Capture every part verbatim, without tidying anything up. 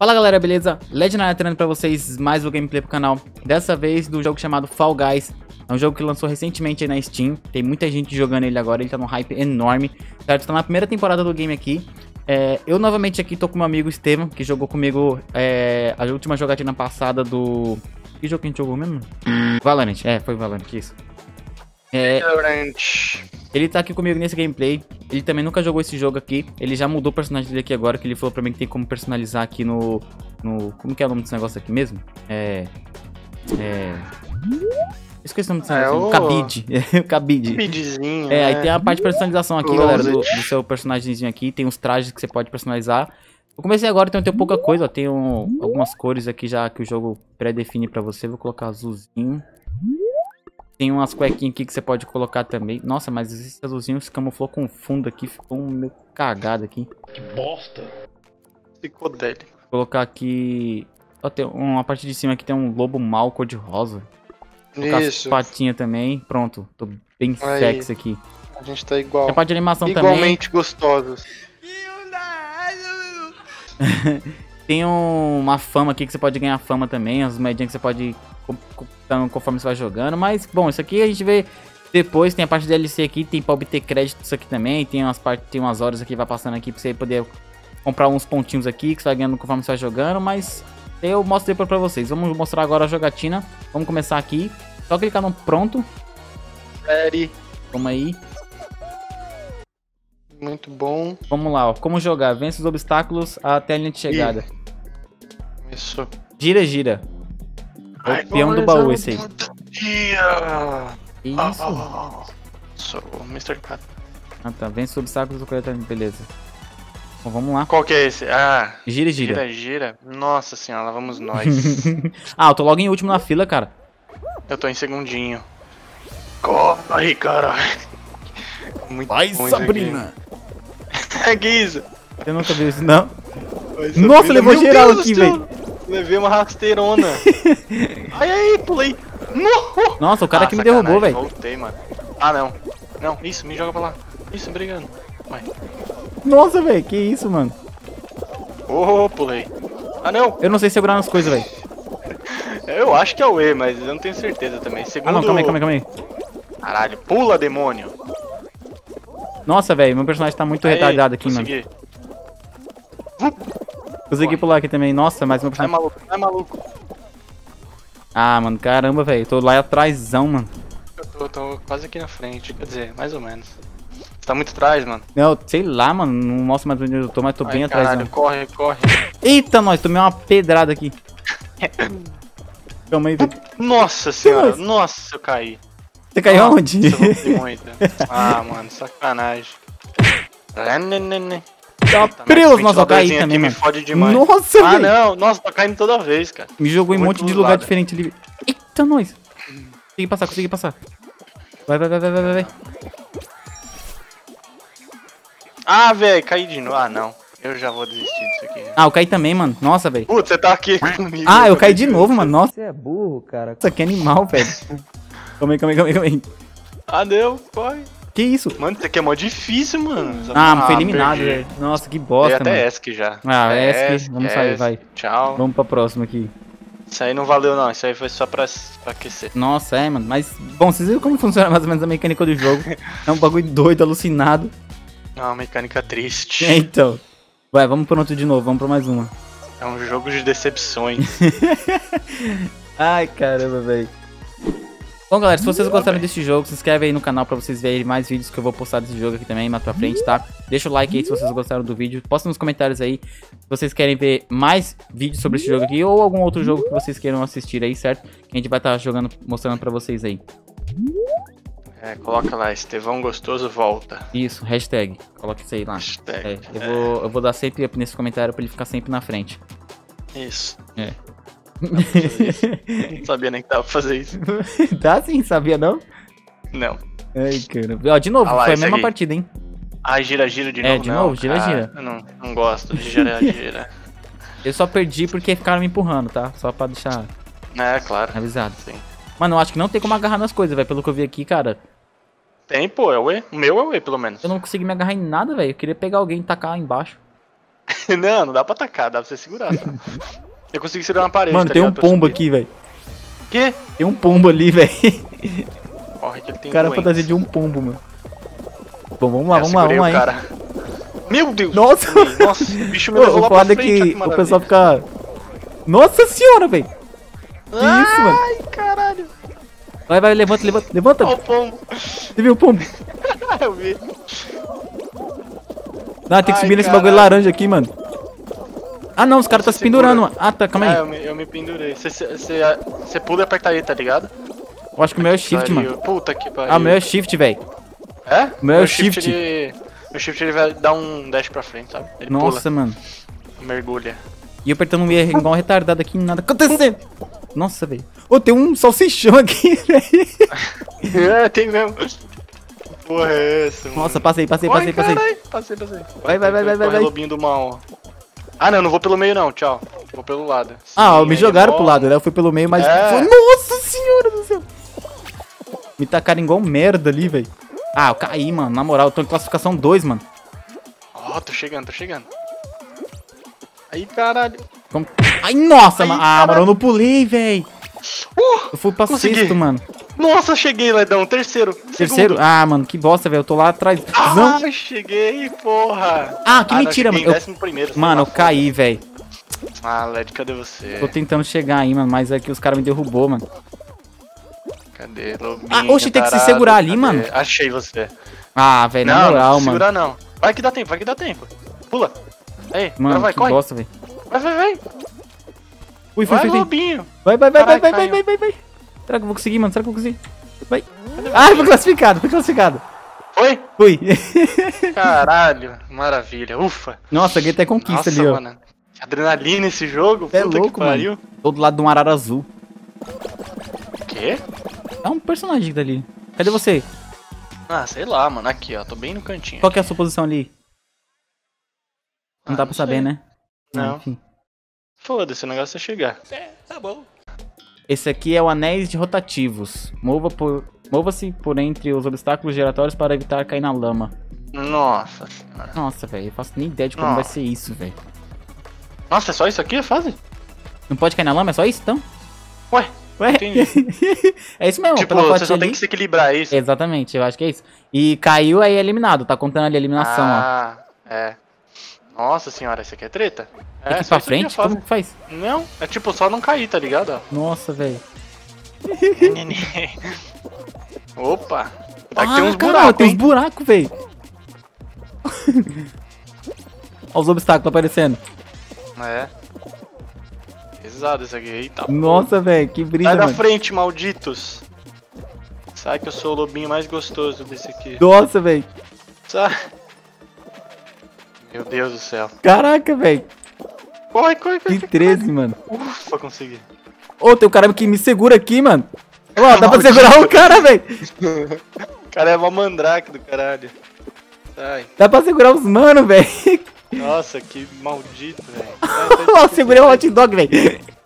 Fala galera, beleza? Legendary trazendo pra vocês mais um gameplay pro canal. Dessa vez do jogo chamado Fall Guys. É um jogo que lançou recentemente aí na Steam. Tem muita gente jogando ele agora, ele tá num hype enorme. Certo? Tá na primeira temporada do game aqui. É, eu novamente aqui tô com meu amigo Estevam, que jogou comigo é, a última jogatina passada do... Que jogo que a gente jogou mesmo? Valorant, é, foi Valorant, isso. É, ele tá aqui comigo nesse gameplay. Ele também nunca jogou esse jogo aqui. Ele já mudou o personagem dele aqui agora, que ele falou pra mim que tem como personalizar aqui no... no como que é o nome desse negócio aqui mesmo? É... É... Esqueci o nome desse é negócio. o... Cabide. o cabide. Cabidezinho, É, né? aí tem a parte de personalização aqui, galera, do, do seu personagemzinho aqui. Tem os trajes que você pode personalizar. Eu comecei agora, então tem pouca coisa, ó. Tem um, algumas cores aqui já que o jogo pré-define pra você. Vou colocar azulzinho. Tem umas cuequinhas aqui que você pode colocar também. Nossa, mas esse azulzinho se camuflou com fundo aqui. Ficou um meio cagado aqui. Que bosta. Ficou dele. Vou colocar aqui... Ó, tem uma parte de cima aqui tem um lobo mau cor de rosa. Vou colocar Isso. as patinhas também. Pronto, tô bem Aí. sexy aqui. A gente tá igual. Tem a parte de animação também. Igualmente gostosos. Tem um, uma fama aqui que você pode ganhar fama também. As moedinhas que você pode comprar conforme você vai jogando. Mas, bom, isso aqui a gente vê depois. Tem a parte de D L C aqui. Tem pra obter crédito isso aqui também. Tem umas, part... tem umas horas aqui que vai passando aqui pra você poder comprar uns pontinhos aqui que você vai ganhando conforme você vai jogando. Mas eu mostro depois pra vocês. Vamos mostrar agora a jogatina. Vamos começar aqui. Só clicar no pronto. Série. Vamos aí. Muito bom. Vamos lá, ó. Como jogar? Vence os obstáculos até a linha de chegada. Isso. Gira, gira. É o peão do baú esse aí. Dia. Que isso? Ah, sou o mister Cat. Ah tá, vence os obstáculos do coleta. Beleza. Bom, vamos lá. Qual que é esse? Ah, Gira, gira. gira, gira. Nossa senhora, lá vamos nós. Ah, eu tô logo em último na fila, cara. Eu tô em segundinho. Corre, cara. Muito Vai, bom isso Sabrina. aqui. Que isso? Você nunca viu isso, não? Vai, Nossa, Sabrina. levou Meu geral Deus aqui, do céu. velho. Levei uma rasteirona. Ai, ai, pulei. No. Nossa, o cara Ah, que me sacanagem, derrubou, velho. Voltei, mano. Ah, não. Não, isso, me joga pra lá. Isso, brigando. Vai. Nossa, velho, que isso, mano. Oh, pulei. Ah, não. Eu não sei segurar nas coisas, velho. Eu acho que é o E, mas eu não tenho certeza também. Segundo... Ah, não, calma aí, calma aí, calma aí. Caralho, pula, demônio. Nossa, velho, meu personagem tá muito Aí, retardado aqui, consegui. mano. Consegui pular aqui também. Nossa, mas meu Vai, personagem... maluco, vai, maluco. Ah, mano, caramba, velho. Tô lá atrásão, mano. Eu tô, tô quase aqui na frente, quer dizer, mais ou menos. Você tá muito atrás, mano. Não, sei lá, mano. Não mostra mais onde eu tô, mas tô bem Ai, atrás. caralho, corre, corre. Eita, nós, tomei uma pedrada aqui. Calma aí, velho. Nossa senhora, Nossa. nossa, eu caí. Você caiu Nossa, aonde? eu voltei muito. Ah, mano, sacanagem. Tá Tá, preso, mas nossa, eu caí ventiladorzinho também, aqui me mano. fode demais. Nossa, Ah, velho. não, nossa, tô caindo toda vez, cara. Me jogou em um Muito monte de dos lugar lados. diferente ali. Eita, nós. Consegui passar, consegui passar. Vai, vai, vai, vai, vai, vai. Ah, velho, caí de novo. Ah, não. Eu já vou desistir disso aqui. Ah, eu caí também, mano. Nossa, velho. Putz, você tá aqui comigo. Ah, eu caí de novo, mano. Nossa, você é burro, cara. Isso aqui é animal, velho. Calma aí, calma aí, calma aí, calma aí. Ah, deu, corre. Que isso? Mano, isso aqui é mó difícil, mano. Ah, foi eliminado, perdi. velho. Nossa, que Dei bosta, até mano. ESC já. Ah, É, ESC. Vamos sair, vai. Tchau. Vamos pra próxima aqui. Isso aí não valeu, não. Isso aí foi só pra, pra aquecer. Nossa, é, mano. Mas, bom, vocês viram como funciona mais ou menos a mecânica do jogo. É um bagulho doido, alucinado. É uma mecânica triste. É, então. Vai, vamos pro outro de novo. Vamos pra mais uma. É um jogo de decepções. Ai, caramba, velho. Bom, galera, se vocês gostaram desse jogo, se inscreve aí no canal pra vocês verem mais vídeos que eu vou postar desse jogo aqui também mais pra frente, tá? Deixa o like aí se vocês gostaram do vídeo. Posta nos comentários aí se vocês querem ver mais vídeos sobre esse jogo aqui ou algum outro jogo que vocês queiram assistir aí, certo? Que a gente vai estar jogando, mostrando pra vocês aí. É, coloca lá, Estevão Gostoso volta. Isso, hashtag. Coloca isso aí lá. Hashtag. É, eu, vou, eu vou dar sempre up nesse comentário pra ele ficar sempre na frente. Isso. É. Não sabia nem que dava pra fazer isso. Dá sim, sabia não? Não. Ai, cara. Ó, de novo, Ah lá, foi a esse mesma aqui. partida, hein? Ah, gira, gira de É, novo. de não, novo? Gira, cara. gira. Eu não, não gosto de gira, gira. Eu só perdi porque ficaram me empurrando, tá? Só pra deixar É, claro. avisado. Sim. Mano, eu acho que não tem como agarrar nas coisas, velho. Pelo que eu vi aqui, cara. Tem, pô, é o E. O meu é o E, pelo menos. Eu não consegui me agarrar em nada, velho. Eu queria pegar alguém e tacar lá embaixo. Não, não dá pra atacar, dá pra você segurar, tá? Eu consegui segurar na parede, Mano, tá tem um ligado? Pra pombo subir. aqui, velho. Quê? Tem um pombo ali, velho. Corre que ele tem O cara doentes. fantasia de um pombo, mano. Bom, vamos lá, Eu vamos lá, segurei vamos lá, o hein. cara. Meu Deus! Nossa! Nossa, o bicho me Ô, levou o lá pra foda é frente, que olha que o maravilha. pessoal fica... Nossa senhora, velho. Que isso, mano? Ai, caralho. Vai, vai, levanta, levanta, levanta. Olha o pombo. Você viu o pombo? Eu vi. Não, tem que Ai, subir nesse caralho. bagulho laranja aqui, mano. Ah, não, os caras tá Você se pendurando. segura. Ah, tá, calma Ah, eu aí. me, eu me pendurei. Você- Você você pula e aperta aí, tá ligado? Eu acho que o meu é shift, Pariu. mano. Puta que pariu. Ah, o meu é shift, velho. É? O meu é o shift. Ele... Meu shift ele vai dar um dash pra frente, sabe? Ele Nossa, mano. pula, mergulha. E eu apertando um E igual um retardado aqui, nada acontecendo. Nossa, velho. Ô, tem um salsichão aqui, velho. É, tem mesmo. Que porra é essa, mano? Nossa, passei, passei, Corre, passei, passei. carai. Passei, passei. Vai, vai, vai, vai, vai, Corre, vai. lobinho do mal. Ah, não, não vou pelo meio não, tchau. Vou pelo lado. Ah, Sim, me aí jogaram é pro mó- lado, né? Eu fui pelo meio, mas... É. Foi... Nossa senhora do céu. Me tacaram igual merda ali, velho. Ah, eu caí, mano. Na moral, eu tô em classificação dois, mano. Ó, tô chegando, tô chegando. Aí, caralho. Como... Ai, nossa, Ai, mano. Ah, caralho. mano, eu não pulei, velho. Uh, Eu fui pra consegui. sexto, mano. Nossa, cheguei, Ledão. Terceiro. Terceiro? Segundo. Ah, mano, que bosta, velho. Eu tô lá atrás. Ah, Não. cheguei, porra. Ah, que não, mentira, cheguei mano. em Eu- décimo primeiro, Mano, eu sei lá, caí, velho. foda. Ah, Led, cadê você? Tô tentando chegar aí, mano, mas é que os caras me derrubou, mano. Cadê, Lobinho? Ah, oxe, tem que se tarado, segurar ali, cadê? mano. Achei você. Ah, velho, na Não, moral, não mano. segura não. Vai que dá tempo, vai que dá tempo. Pula. Aí, agora Mano, vai, que corre. bosta, velho. Vai, vai, vai. Fui, fui, Vai, fui, fui. Lobinho. Vai, vai, vai, vai, Caralho, vai, vai, caiu. vai, vai, vai. Será que eu vou conseguir, mano? Será que eu vou conseguir? Vai. Ai, fui classificado, fui classificado. Foi? Fui. Caralho, maravilha. Ufa. Nossa, ganhei até conquista Nossa, ali, ó. mano. Adrenalina esse jogo. É Puta louco, que pariu. mano. Tô do lado de um arara azul. O quê? É um personagem dali. Cadê você? Ah, sei lá, mano. Aqui, ó. Tô bem no cantinho. Qual que é a sua posição ali? Não Ah, dá não pra saber, sei. né? Não. Ah, enfim. Foda-se, o negócio é chegar. É, tá bom. Esse aqui é o anéis de rotativos. Mova por... Mova-se por entre os obstáculos giratórios para evitar cair na lama. Nossa senhora. Nossa, velho, eu faço nem ideia de como Não. vai ser isso, velho. Nossa, é só isso aqui a fase? Não pode cair na lama? É só isso, então? Ué, Ué? entendi. É isso mesmo, Tipo, pela você fotinha só tem ali. que se equilibrar, é isso? Exatamente, eu acho que é isso. E caiu, aí é eliminado. Tá contando ali a eliminação, ó. Ah, é. Nossa senhora, isso aqui é treta? Tem É, que ir só pra isso aqui a frente? fase. Como que faz? Não, é tipo só não cair, tá ligado? ó? Nossa, velho. Opa! Tá que Ah, tem uns caramba, buracos, tem uns hein? buracos, velho. Olha os obstáculos aparecendo. É. Pesado isso aqui. Eita, Nossa, velho, que porra. brisa, Sai da mano. frente, malditos. Sai que eu sou o lobinho mais gostoso desse aqui. Nossa, velho. Sai. Meu Deus do céu. Caraca, velho. Corre, corre, corre. Que treze, mano. Ufa, consegui. Ô, tem um cara que me segura aqui, mano. Ó, dá pra Maldito. segurar o cara, velho. O cara é uma mandrake do caralho. Sai. Dá pra segurar os mano, velho. Nossa, que maldito, velho. Sai, Ó, sai, segurei o hot dog, velho.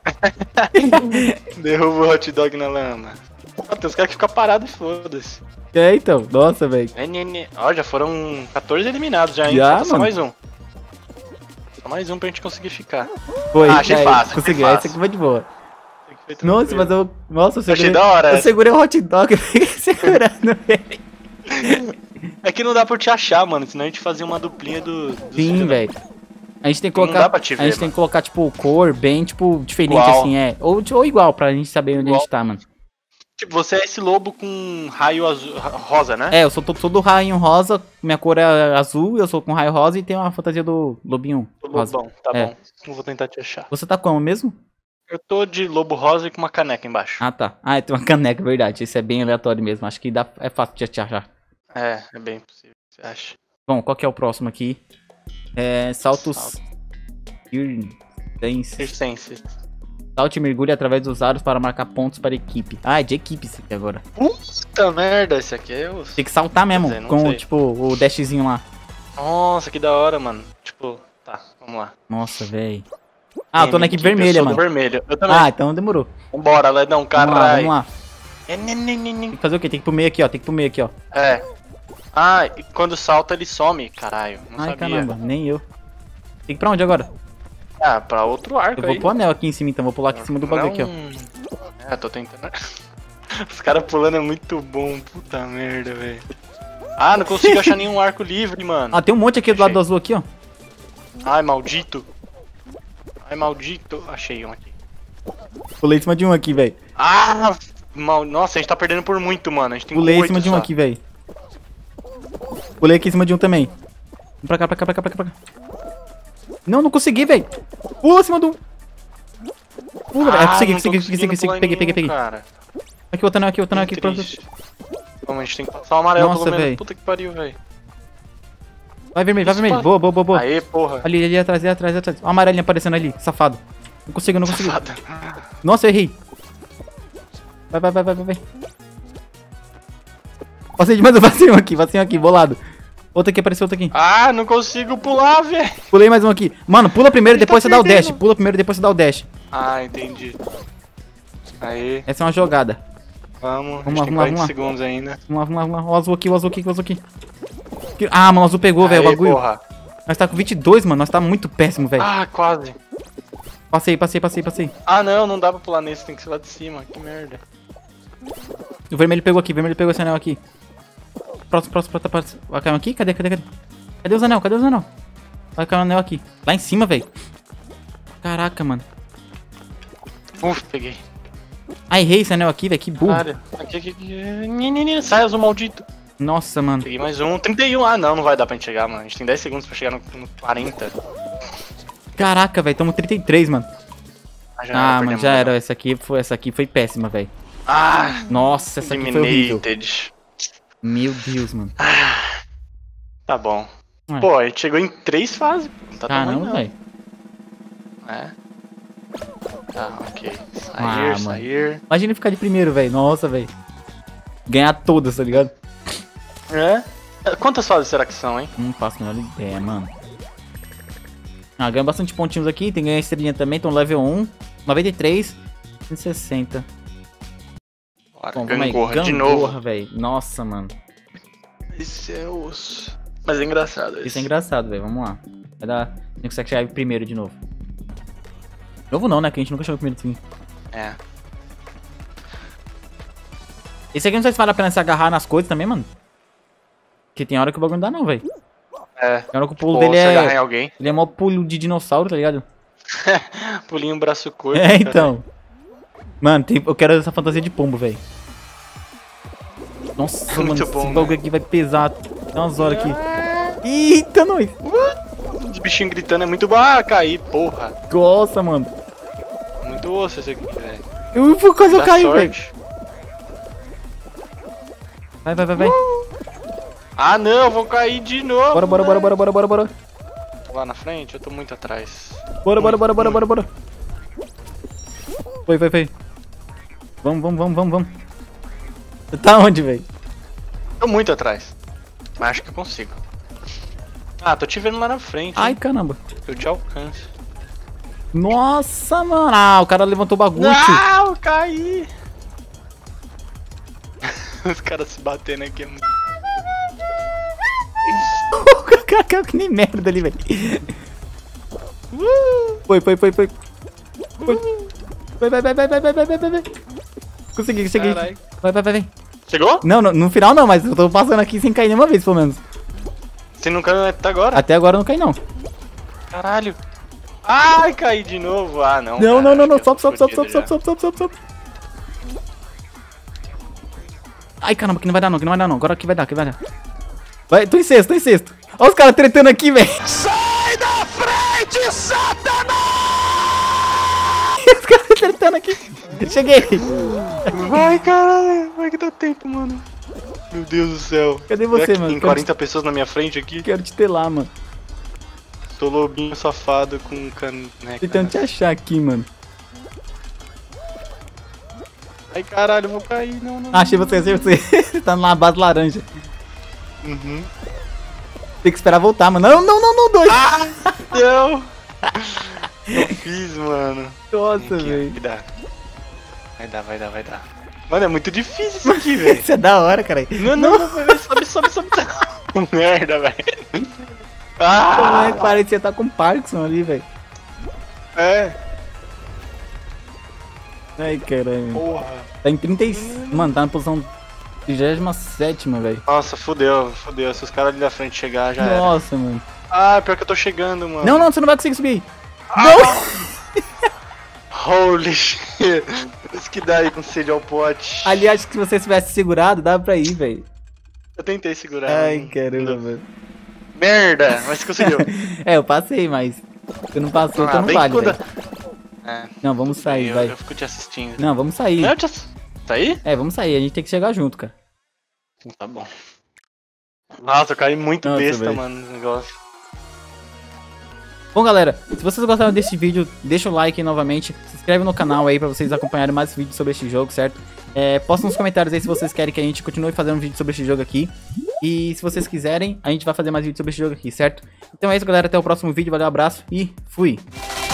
Derruba o hot dog na lama. Ó, tem uns caras que ficam parados e foda-se. É, então. Nossa, velho. É, né, né. Ó, já foram quatorze eliminados já, hein? Já, Falta só mano. mais um. Só mais um pra gente conseguir ficar. Foi. Ah, achei é, fácil, Consegui. achei Esse aqui foi de boa. Tem que foi Nossa, tranquilo. mas eu... Nossa, eu Achei segurei... da hora Eu essa. segurei o hot dog e fiquei segurando, velho. É que não dá pra te achar, mano. Senão a gente fazia uma duplinha do. do Sim, velho. A gente tem que Não colocar... dá pra te a ver, gente tem mano. que colocar, tipo, cor bem, tipo, diferente, Igual. assim, é. Ou, ou igual, pra gente saber onde a Igual. gente tá, mano. Tipo, você é esse lobo com raio azul, rosa, né? É, eu sou, tô- sou do rainho rosa, minha cor é azul, eu sou com raio rosa e tem uma fantasia do lobinho Tô rosa. lobão, tá É. bom. Não vou tentar te achar. Você tá como mesmo? Eu tô de lobo rosa e com uma caneca embaixo. Ah, tá. Ah, tem uma caneca, verdade. Esse é bem aleatório mesmo. Acho que dá, é fácil de te achar. É, é bem possível, você acha? Bom, qual que é o próximo aqui? É, saltos... Salto. Circenses. Circense. Salte e mergulhe através dos aros para marcar pontos para a equipe. Ah, é de equipe isso aqui agora. Puta merda, esse aqui é o. Tem que saltar mesmo, Quer dizer, não com, sei. tipo, o dashzinho lá. Nossa, que da hora, mano. Tipo, tá, vamos lá. Nossa, velho. Ah, eu tô M, na equipe eu vermelha, sou do mano. vermelho. Eu também. Ah, então demorou. Vambora, Ledão, Vamos lá, vamos caralho. lá. É, né, né, né, né. Tem que fazer o quê? Tem que ir pro meio aqui, ó. Tem que ir pro meio aqui, ó. É. Ah, e quando salta ele some, caralho. Não Ai, sabia. caramba, nem eu. Tem que ir pra onde agora? Ah, pra outro arco Eu vou aí. pro anel aqui em cima, então. Vou pular aqui em cima do bagulho aqui, ó. ó. É, tô tentando. Os caras pulando é muito bom, puta merda, velho. Ah, não consigo achar nenhum arco livre, mano. Ah, tem um monte aqui do lado do azul aqui, ó. Ai, maldito. Ai, maldito. Achei um aqui. Pulei em cima de um aqui, velho. Ah, mal... Nossa, a gente tá perdendo por muito, mano. A gente tem Pulei em oito cima de um só. aqui, velho. Pulei aqui em cima de um também. Vamos pra cá, pra cá, pra cá, pra cá, pra cá. Não, não consegui, velho. Pula em cima do... Pula, velho. Ah, É, consegui, não tô consegui, consegui, conseguindo consegui. pular Peguei, peguei, nenhum, peguei. cara. Aqui, outro anel aqui, outro anel aqui. Que Pronto. triste. Vamos, a gente tem que passar o amarelo Nossa, pelo menos. véi. Puta que pariu, velho. Vai vermelho, vai Isso, vermelho. pá. Boa, boa, boa, boa. Aê, porra. Ali, ali atrás, ali atrás, ali atrás. Ó, o amarelinho aparecendo ali, safado. Não consigo, não consigo. Safado. Nossa, eu errei. Vai, vai, vai, vai, vai, vai. Passei demais o vacilo aqui, vacilo aqui, bolado. Outro aqui, apareceu outro aqui. Ah, não consigo pular, velho. Pulei mais um aqui. Mano, pula primeiro, Ele depois tá você dá o dash. perdendo. Pula primeiro, depois você dá o dash. Ah, entendi. Aê, Essa é uma jogada. vamos. Vamos a lá, gente tem vamos lá, quarenta vamos lá. segundos ainda. Vamos lá, vamos lá, vamos lá. O azul aqui, o azul aqui, o azul aqui. Que- Ah, mano, o azul pegou, velho, o Aê, bagulho. porra. Nós tá com vinte e dois, mano. Nós tá muito péssimo, velho. Ah, quase. Passei, passei, passei, passei. Ah, não, não dá pra pular nesse, tem que ser lá de cima. Que merda. O vermelho pegou aqui, o vermelho pegou esse anel aqui. Próximo, próximo, próximo, próximo. Vai cair um aqui? Cadê, cadê, cadê? Cadê os anel? Cadê os anel? Vai cair um anel aqui. Lá em cima, velho. Caraca, mano. Uf, peguei. Ah, errei esse anel aqui, velho. Que burro. Cara, aqui, aqui, aqui. Nê, nê, nê. Sai, azul maldito. Nossa, mano. Peguei mais um. trinta e um. Ah, não, não vai dar pra gente chegar, mano. A gente tem dez segundos pra chegar no, no quarenta. Caraca, velho. Tamo trinta e três, mano. Ah, já Ah, era, mano, perdemos, já né? era. Essa aqui foi, essa aqui foi péssima, velho. Ah, Nossa, essa aqui foi horrível. eliminated. Meu Deus, mano. Tá bom. Ué. Pô, a gente chegou em três fases. Não tá tão ruim, Caramba, não. velho. É. Tá, ok. Sair, Ah, mano. sair. Imagina ficar de primeiro, velho. Nossa, velho. Ganhar todas, tá ligado? É? Quantas fases será que são, hein? Não faço a menor ideia, mano. Ah, ganha bastante pontinhos aqui. Tem que ganhar estrelinha também. Então, level um, noventa e três, cento e sessenta. Bora, Bom, vamos aí. gangorra de novo. Gangorra, velho. Nossa, mano. Esse é osso. Mas é engraçado esse. Isso é engraçado, velho. Vamos lá. Vai dar... A gente consegue chegar primeiro de novo. Novo não, né? Que a gente nunca chegou primeiro assim. É. Esse aqui não sei se vale a pena se agarrar nas coisas também, mano. Porque tem hora que o bagulho não dá não, velho. É. Tem hora que o pulo Ou dele se agarrar em é... alguém. Ele é mó pulo de dinossauro, tá ligado? Pulinho, braço curto. É, então. Mano, tem... eu quero essa fantasia de pombo, velho. Nossa, mano, Muito esse bom, bagulho né? aqui vai pesar. Tem umas horas aqui. Eita, nós. Os bichinhos gritando é muito bom. Ah, caí, porra. Nossa, mano. Muito osso esse aqui, velho. Eu vou quase eu Dá caio, velho. sorte. Vai, vai, vai, vai. Ah, não, eu vou cair de novo. Bora, bora, bora, bora, bora, bora, bora. Tô lá na frente, eu tô muito atrás. Bora, bora, bora, bora, bora, bora. Foi, foi, foi. Vamos, vamos, vamos, vamos, vamos. Você tá onde, velho? Tô muito atrás. Mas acho que eu consigo. Ah, tô te vendo lá na frente. Ai, hein? caramba. Eu te alcanço. Nossa, mano. Ah, o cara levantou o bagulho. Ah, eu caí. Os caras se batendo aqui é muito... O cara caiu que nem merda ali, velho. Foi, foi, foi, foi. Foi. Vai, vai, vai, vai, vai, vai, vai, vai, vai. Consegui, consegui. Caralho. Vai, vai, vai, vai. Chegou? Não, no, no final não, mas eu tô passando aqui sem cair nenhuma vez, pelo menos. Você não caiu até agora? Até agora eu não caí, não. Caralho. Ai, caí de novo. Ah, não. Não, cara, não, não, acho não. que eu Sobe, tô sobe, sobe, sobe, fodido sobe, sobe, sobe, sobe, sobe. Ai, caramba, que não vai dar não, que não vai dar não. Agora que vai dar, que vai dar. Vai, tô em sexto, tô em sexto. Olha os caras tretando aqui, velho. Sai da frente, Satanás! Os caras tretando aqui. Cheguei. Vai, caralho. Vai que dá tempo, mano. Meu Deus do céu. Cadê Será você, que mano? Tem quarenta pessoas na minha frente aqui. Quero te ter lá, mano. Tô lobinho safado com caneca. Tentando te achar aqui, mano. Ai, caralho, eu vou cair. Não, não. Ah, achei você, achei você. Você tá na base laranja. Uhum. Tem que esperar voltar, mano. Não, não, não, não, dois. Ah, não. Eu fiz, mano. Nossa, Aqui, velho. Vai dar. Vai dar, vai dar, vai dar. Mano, é muito difícil isso aqui, velho. Isso é da hora, cara. Não, não, não, vai, vai, sobe, sobe, sobe. Merda, velho. Ah! é que parecia estar com Parkinson ali, velho. É. Ai, caralho. Porra. Tá em trinta e seis. Mano, tá na posição trigésima sétima, velho. Nossa, fudeu, fudeu. Se os caras ali da frente chegar, já era. Nossa, mano. Ah, pior que eu tô chegando, mano. Não, não, você não vai conseguir subir. Ah, Não! Holy shit. Isso que dá aí com sede ao pote. Ali, acho que se você tivesse segurado, dava pra ir, velho. Eu tentei segurar. Ai, mano. caramba, velho. Merda, mas você conseguiu. É, eu passei, mas você não passou, então Ah, não bem vale, que quando- velho. É, Não, vamos sair, eu, vai. eu fico te assistindo. Não, vamos sair. Não, eu te ass... Tá aí? É, vamos sair, a gente tem que chegar junto, cara. Tá bom. Nossa, eu caí muito Nossa, besta, velho. mano, no negócio. Bom, galera, se vocês gostaram desse vídeo, deixa o like aí novamente, se inscreve no canal aí pra vocês acompanharem mais vídeos sobre este jogo, certo? É, posta nos comentários aí se vocês querem que a gente continue fazendo um vídeo sobre este jogo aqui. E se vocês quiserem, a gente vai fazer mais vídeos sobre este jogo aqui, certo? Então é isso, galera, até o próximo vídeo, valeu, abraço e fui!